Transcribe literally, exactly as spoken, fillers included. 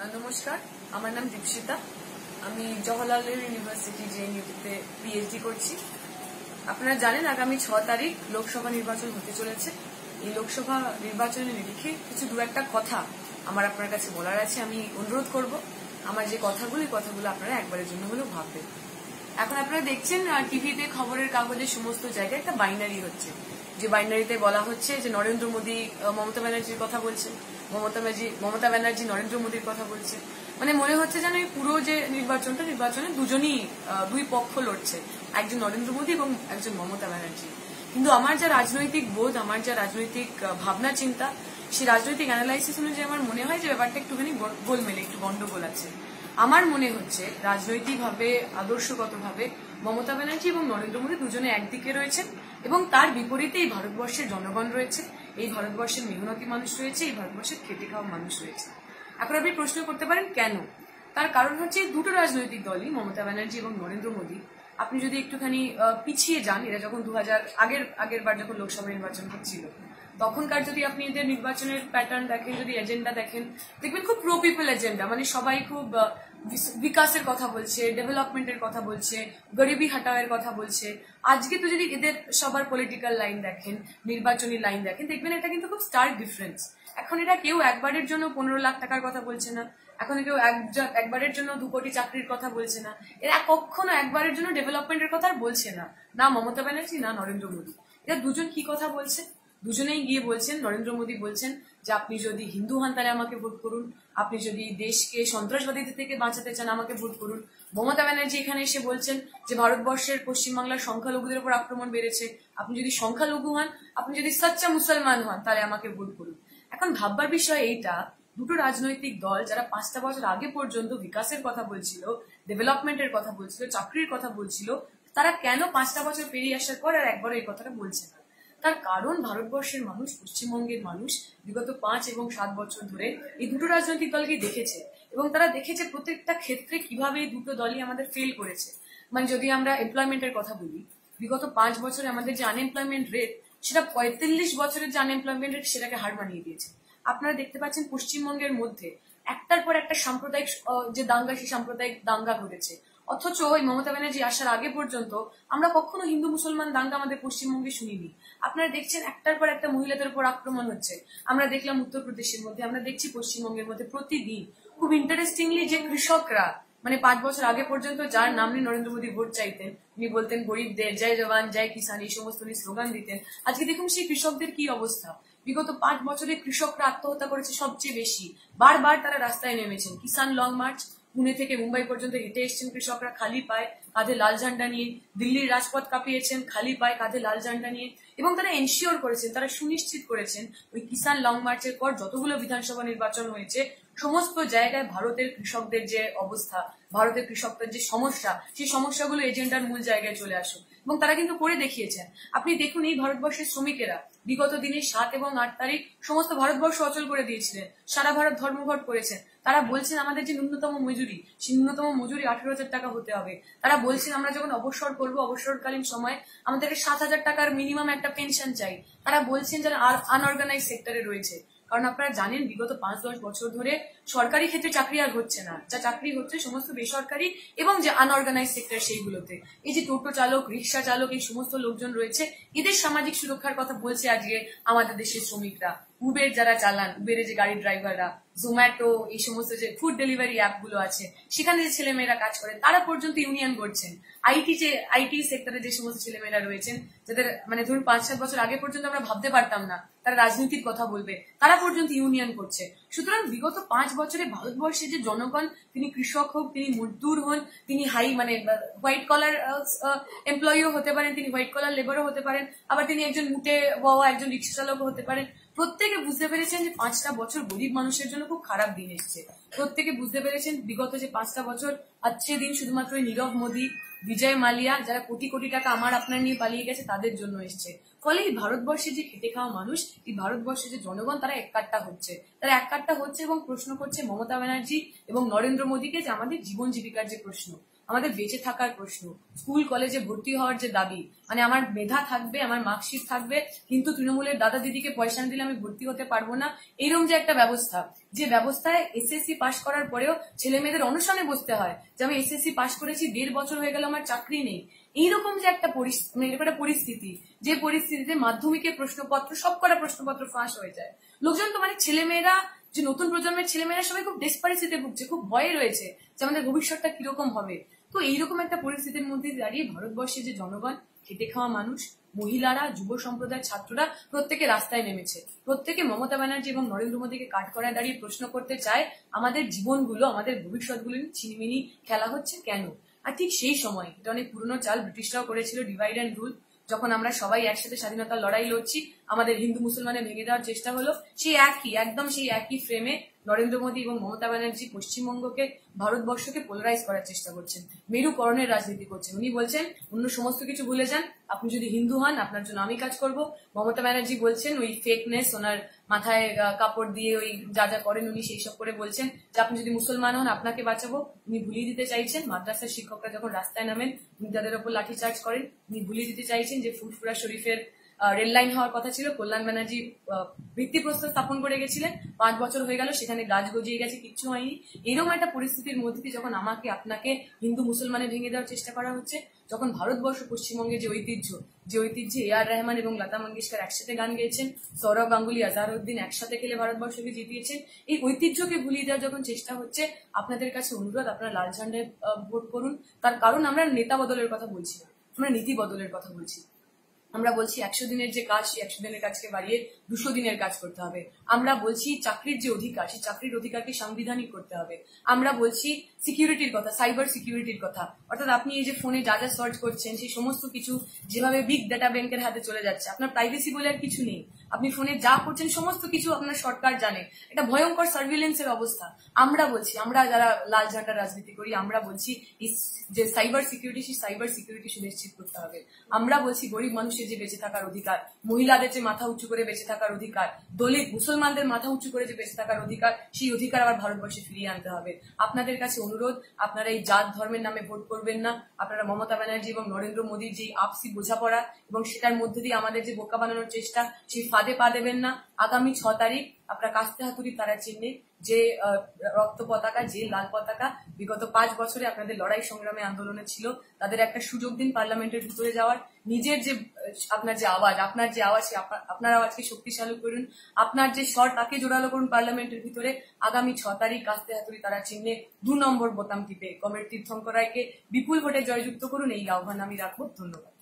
নমস্কার, আমার নাম দীপশিতা। আমি জওহরলাল নেহরু ইউনিভার্সিটি জেএনইউতে পিএইচডি করছি। আপনারা জানেন আগামী ছ তারিখ লোকসভা নির্বাচন হতে চলেছে। এই লোকসভা নির্বাচনের নিরিখে কিছু দু একটা কথা আমার আপনার কাছে বলার আছে। আমি অনুরোধ করব আমার যে কথাগুলো এই কথাগুলো আপনারা একবারের জন্য হলেও ভাববেন। এখন আপনারা দেখছেন টিভিতে, খবরের কাগজে সমস্ত জায়গায় একটা বাইনারি হচ্ছে, যে বাইনারিতে বলা হচ্ছে যে নরেন্দ্র মোদী মমতা ব্যানার্জির কথা বলছেন, মমতা ব্যানার্জি মমতা ব্যানার্জি নরেন্দ্র মোদীর কথা বলছে। মানে মনে হচ্ছে যেন এই পুরো যে নির্বাচনটা নির্বাচনে দুজনই দুই পক্ষ লড়ছে, একজন নরেন্দ্র মোদী এবং একজন মমতা ব্যানার্জি। কিন্তু আমার যা রাজনৈতিক বোধ, আমার যা রাজনৈতিক ভাবনা চিন্তা, সেই রাজনৈতিক অ্যানালাইসিস অনুযায়ী আমার মনে হয় যে ব্যাপারটা একটুখানি গোলমেলে, একটু গন্ডগোল আছে। আমার মনে হচ্ছে রাজনৈতিকভাবে, আদর্শগতভাবে মমতা ব্যানার্জি এবং নরেন্দ্র মোদী দুজনে একদিকে রয়েছেন এবং তার বিপরীতে এই ভারতবর্ষের জনগণ রয়েছে, এই ভারতবর্ষের মেহনতি মানুষ রয়েছে, এই ভারতবর্ষের খেটে খাওয়া মানুষ রয়েছে। এখন আপনি প্রশ্ন করতে পারেন কেন? তার কারণ হচ্ছে দুটো রাজনৈতিক দলই, মমতা ব্যানার্জি এবং নরেন্দ্র মোদী, আপনি যদি একটুখানি পিছিয়ে যান, এরা যখন দু হাজার আগের আগের বার যখন লোকসভা নির্বাচন হচ্ছিল তখনকার যদি আপনি এদের নির্বাচনের প্যাটার্ন দেখেন, যদি এজেন্ডা দেখেন, দেখবেন খুব প্রো পিপল এজেন্ডা। মানে সবাই খুব বিকাশের কথা বলছে, ডেভেলপমেন্টের কথা বলছে, গরিবি হাটাওয়ের কথা বলছে। আজকে তো যদি এদের সবার পলিটিক্যাল লাইন দেখেন, নির্বাচনী লাইন দেখেন, দেখবেন এটা কিন্তু খুব স্টার্ক ডিফারেন্স। এখন এটা কেউ একবারের জন্য পনেরো লাখ টাকার কথা বলছে না, এখন কেউ একবারের জন্য দু কোটি চাকরির কথা বলছে না, এরা কখনো একবারের জন্য ডেভেলপমেন্টের কথা আর বলছে না, না মমতা ব্যানার্জি না নরেন্দ্র মোদী। এরা দুজন কি কথা বলছে? দুজনেই গিয়ে বলছেন, নরেন্দ্র মোদী বলছেন যে আপনি যদি হিন্দু হন তাহলে আমাকে ভোট করুন, আপনি যদি দেশকে সন্ত্রাসবাদীদের থেকে বাঁচাতে চান আমাকে ভোট করুন। মমতা ব্যানার্জি এখানে এসে বলছেন যে ভারতবর্ষের পশ্চিমবাংলার সংখ্যালঘুদের উপর আক্রমণ বেড়েছে, আপনি যদি সংখ্যালঘু হন, আপনি যদি সচ্চা মুসলমান হন তাহলে আমাকে ভোট করুন। এখন ভাববার বিষয় এইটা, দুটো রাজনৈতিক দল যারা পাঁচটা বছর আগে পর্যন্ত বিকাশের কথা বলছিল, ডেভেলপমেন্টের কথা বলছিল, চাকরির কথা বলছিল, তারা কেন পাঁচটা বছর পেরিয়ে আসার পর আর একবার এই কথাটা বলছে না? তার কারণ ভারতবর্ষের মানুষ, পশ্চিমবঙ্গের মানুষ বিগত পাঁচ এবং সাত বছর ধরে এই দুটো রাজনৈতিক দলকে দেখেছে এবং তারা দেখেছে প্রত্যেকটা ক্ষেত্রে কিভাবে এই দুটো দলই আমাদের ফেল করেছে। মানে যদি আমরা এমপ্লয়মেন্টের কথা বলি, বিগত পাঁচ বছরে আমাদের যে আনএমপ্লয়মেন্ট রেট, সেটা পঁয়তাল্লিশ বছরের যে আনএমপ্লয়মেন্ট রেট সেটাকে হার মানিয়ে দিয়েছে। আপনারা দেখতে পাচ্ছেন পশ্চিমবঙ্গের মধ্যে একটার পর একটা সাম্প্রদায়িক যে দাঙ্গা, সেই সাম্প্রদায়িক দাঙ্গা ঘটেছে। অথচ ওই মমতা ব্যানার্জি আসার আগে পর্যন্ত আমরা কখনো হিন্দু মুসলমান দাঙ্গা আমাদের পশ্চিমবঙ্গে শুনিনি। আপনারা দেখছেন একটার পর একটা মহিলাদের উপর আক্রমণ হচ্ছে। আমরা দেখলাম উত্তরপ্রদেশের মধ্যে, আমরা দেখছি পশ্চিমবঙ্গের মধ্যে প্রতিদিন। খুব ইন্টারেস্টিংলি যে কৃষকরা, মানে পাঁচ বছর আগে পর্যন্ত যার নাম নিয়ে নরেন্দ্র মোদী ভোট চাইতেন, উনি বলতেন গরিবদের জয় জওয়ান জয় কিষান, এই সমস্ত উনি স্লোগান দিতেন। আজকে দেখুন সেই কৃষকদের কি অবস্থা। বিগত পাঁচ বছরে কৃষকরা আত্মহত্যা করেছে সবচেয়ে বেশি, বারবার তারা রাস্তায় নেমেছেন। কিষান লং মার্চ, পুনে থেকে মুম্বাই পর্যন্ত হেঁটে এসছেন কৃষকরা খালি পায়ে, কাঁধে লাল ঝান্ডা নিয়ে। দিল্লির রাজপথ কাঁপিয়েছেন খালি পায়ে, কাঁধে লাল ঝান্ডা নিয়ে। এবং তারা এনশিওর করেছেন, তারা সুনিশ্চিত করেছেন ওই কিষান লং মার্চের পর যতগুলো বিধানসভা নির্বাচন হয়েছে সমস্ত জায়গায় ভারতের কৃষকদের যে অবস্থা, ভারতের কৃষকদের যে সমস্যা, সেই সমস্যাগুলো এজেন্ডার মূল জায়গায় চলে আসুক। এবং তারা কিন্তু করে দেখিয়েছেন। আপনি দেখুন এই ভারতবর্ষের শ্রমিকেরা বিগত দিনে সাত এবং আট তারিখ সমস্ত ভারতবর্ষ অচল করে দিয়েছিলেন, সারা ভারত ধর্মঘট করেছেন। তারা বলছেন আমাদের যে ন্যূনতম মজুরি, সেই ন্যূনতম মজুরি আঠারো হাজার টাকা হতে হবে। তারা বলছেন আমরা যখন অবসর করবো, অবসরকালীন সময় আমাদেরকে সাত হাজার টাকার মিনিমাম একটা পেনশন চাই। তারা বলছেন যারা আনঅর্গানাইজ সেক্টরে রয়েছে, কারণ আপনারা জানেন বিগত পাঁচ দশ বছর ধরে সরকারি ক্ষেত্রে চাকরি আর হচ্ছে না, যা চাকরি হচ্ছে সমস্ত বেসরকারি এবং যে আনঅর্গানাইজ সেক্টর সেইগুলোতে। এই যে টোটো চালক, রিক্সা চালক, এই সমস্ত লোকজন রয়েছে, এদের সামাজিক সুরক্ষার কথা বলছে আজকে আমাদের দেশের শ্রমিকরা। উবের যারা চালান, উবেরে যে গাড়ির ড্রাইভাররা, জোম্যাটো, এই সমস্ত যে ফুড ডেলিভারি অ্যাপ গুলো আছে সেখানে যে ছেলেমেয়েরা কাজ করে, তারা পর্যন্ত ইউনিয়ন করছেন। আইটি যে আইটি সেক্টরে যে সমস্ত ছেলেমেয়েরা রয়েছেন, যাদের মানে ধরুন পাঁচ সাত বছর আগে পর্যন্ত আমরা ভাবতে পারতাম না তারা রাজনীতির কথা বলবে, তারা পর্যন্ত ইউনিয়ন করছে। সুতরাং বিগত পাঁচ বছরে ভারতবর্ষের যে জনগণ, তিনি কৃষক হোক, তিনি মজদুর হন, তিনি হাই মানে হোয়াইট কলার এমপ্লয়িও হতে পারেন, তিনি হোয়াইট কলার লেবারও হতে পারেন, আবার তিনি একজন মুটে বাবা, একজন রিক্সা চালকও হতে পারেন। প্রত্যেকে বুঝতে পেরেছেন যে পাঁচটা বছর গরিব মানুষের জন্য খুব খারাপ দিন এসছে। প্রত্যেকে বুঝতে পেরেছেন বিগত যে পাঁচটা বছর আজকে দিন শুধুমাত্র নীরব মোদী, বিজয় মালিয়া, যারা কোটি কোটি টাকা আমার আপনার নিয়ে পালিয়ে গেছে, তাদের জন্য এসছে। ফলে এই ভারতবর্ষে যে খেটে খাওয়া মানুষ, এই ভারতবর্ষে যে জনগণ, তারা এককাট্টা হচ্ছে, তারা এককাট্টা হচ্ছে এবং প্রশ্ন করছে মমতা ব্যানার্জি এবং নরেন্দ্র মোদীকে যে আমাদের জীবন জীবিকার যে প্রশ্ন, আমাদের বেঁচে থাকার প্রশ্ন, স্কুল কলেজে ভর্তি হওয়ার যে দাবি, মানে আমার মেধা থাকবে, আমার মার্কশিট থাকবে, কিন্তু তৃণমূলের দাদা দিদিকে পয়সা না দিলে আমি ভর্তি হতে পারবো না, এইরকম যে একটা ব্যবস্থা, যে ব্যবস্থায় এসএসসি পাশ করার পরেও ছেলে মেয়েদের অনশনে বসতে হয় যে আমি এসএসসি পাশ করেছি, দেড় বছর হয়ে গেল আমার চাকরি নেই। এইরকম যে একটা পরিস্থিতি, যে পরিস্থিতিতে মাধ্যমিকের প্রশ্নপত্র, সব কটা প্রশ্নপত্র ফাঁস হয়ে যায়। লোকজন তো মানে ছেলেমেয়েরা, যে নতুন প্রজন্মের ছেলেমেয়েরা সবাই খুব ডেসপারেসিতে ভুগছে, খুব ভয়ে রয়েছে যে আমাদের ভবিষ্যৎটা কিরকম হবে। তো এইরকম একটা পরিস্থিতির মধ্যে দাঁড়িয়ে ভারতবর্ষের যে জনগণ, খেটে খাওয়া মানুষ, মহিলারা, যুব সম্প্রদায়ের ছাত্ররা প্রত্যেকে রাস্তায় নেমেছে। প্রত্যেকে মমতা ব্যানার্জি এবং নরেন্দ্র মোদীকে কাঠ করায় দাঁড়িয়ে প্রশ্ন করতে চায় আমাদের জীবনগুলো, আমাদের ভবিষ্যৎগুলো ছিনিমিনি খেলা হচ্ছে কেন। আর ঠিক সেই সময়, এটা অনেক পুরনো চাল, ব্রিটিশরাও করেছিল, ডিভাইড অ্যান্ড রুল। যখন আমরা সবাই একসাথে স্বাধীনতার লড়াই লড়ছি, আমাদের হিন্দু মুসলমানে ভেঙে দেওয়ার চেষ্টা হলো, সেই একই একদম সেই একই ফ্রেমে নরেন্দ্র মোদী এবং মমতা ব্যানার্জি পশ্চিমবঙ্গকে, ভারতবর্ষকে পোলারাইজ করার চেষ্টা করছেন, মেরুকরণের রাজনীতি করছেন। উনি বলছেন অন্য সমস্ত কিছু ভুলে যান, আপনি যদি হিন্দু হন আপনার জন্য আমি কাজ করব। মমতা ব্যানার্জি বলছেন ওই ফেকনেস, ওনার মাথায় কাপড় দিয়ে ওই যা যা করেন উনি সেই সব করে বলছেন যে আপনি যদি মুসলমান হন আপনাকে বাঁচাবো। উনি ভুলিয়ে দিতে চাইছেন মাদ্রাসার শিক্ষকরা যখন রাস্তায় নামেন উনি তাদের ওপর লাঠিচার্জ করেন। উনি ভুলিয়ে দিতে চাইছেন যে ফুরফুরা শরীফের রেল লাইন হওয়ার কথা ছিল, কল্যাণ ব্যানার্জি ভিত্তিপ্রস্তর স্থাপন করে গেছিলেন, পাঁচ বছর হয়ে গেল সেখানে গাছ গজিয়ে গেছে, কিচ্ছু হয়নি। এরকম একটা পরিস্থিতির মধ্যে দিয়ে যখন আমাকে আপনাকে হিন্দু মুসলমানে ভেঙে দেওয়ার চেষ্টা করা হচ্ছে, যখন ভারতবর্ষ পশ্চিমবঙ্গের যে ঐতিহ্য, যে ঐতিহ্যে এ আর রহমান এবং লতা মঙ্গেশকর একসাথে গান গেয়েছেন, সৌরভ গাঙ্গুলি, আজহারউদ্দিন একসাথে খেলে ভারতবর্ষকে জিতিয়েছেন, এই ঐতিহ্যকে ভুলিয়ে দেওয়ার যখন চেষ্টা হচ্ছে, আপনাদের কাছে অনুরোধ আপনারা লাল ঝান্ডায় ভোট করুন। তার কারণ আমরা নেতা বদলের কথা বলছি না, আমরা নীতি বদলের কথা বলছি। আমরা বলছি একশো দিনের যে কাজ, সেই একশো দিনের কাজকে বাড়িয়ে দুশো দিনের কাজ করতে হবে। আমরা বলছি চাকরির যে অধিকার, সেই চাকরির অধিকারকে সাংবিধানিক করতে হবে। আমরা বলছি সিকিউরিটির কথা, সাইবার সিকিউরিটির কথা, অর্থাৎ আপনি এই যে ফোনে যা যা সার্চ করছেন সেই সমস্ত কিছু যেভাবে বিগ ডাটা ব্যাংকের হাতে চলে যাচ্ছে, আপনার প্রাইভেসি বলে আর কিছু নেই। আপনি ফোনে যা করছেন সমস্ত কিছু আপনার সরকার জানে, এটা ভয়ঙ্কর সার্ভিলেন্সের অবস্থা। আমরা বলছি, আমরা যারা লাল ঝান্ডা রাজনীতি করি, আমরা বলছি যে সাইবার সিকিউরিটি, সেই সাইবার সিকিউরিটি সুনিশ্চিত করতে হবে। আমরা বলছি গরিব মানুষের যে বেঁচে থাকার অধিকার, মহিলাদের যে মাথা উঁচু করে বেঁচে থাকার অধিকার, দলিত মুসলমানদের মাথা উঁচু করে যে বেঁচে থাকার অধিকার, সেই অধিকার আবার ভারতবর্ষে ফিরিয়ে আনতে হবে। আপনাদের কাছে অনুরোধ, আপনারা এই জাত ধর্মের নামে ভোট করবেন না। আপনারা মমতা ব্যানার্জি এবং নরেন্দ্র মোদীর যে আপসি বোঝাপড়া এবং সেটার মধ্যে দিয়ে আমাদের যে বোকা বানানোর চেষ্টা, সেই ফাঁদে পা দেবেন না। আগামী ছ তারিখ আপনারা কাস্তে হাতুড়ি তারা চিহ্নে যে রক্ত পতাকা, যে লাল পতাকা বিগত পাঁচ বছরে আপনাদের লড়াই সংগ্রামে আন্দোলনে ছিল, তাদের একটা সুযোগ দিন পার্লামেন্টের ভিতরে যাওয়ার। নিজের যে আপনার যে আওয়াজ, আপনার যে আওয়াজ, আপনার আওয়াজকে শক্তিশালী করুন, আপনার যে স্বর তাকে জোরালো করুন পার্লামেন্টের ভিতরে। আগামী ছ তারিখ কাস্তে হাতুড়ি তারা চিহ্নে দু নম্বর বোতাম টিপে কমরেড তীর্থঙ্কর রায়কে বিপুল ভোটে জয়যুক্ত করুন, এই আহ্বান আমি রাখবো। ধন্যবাদ।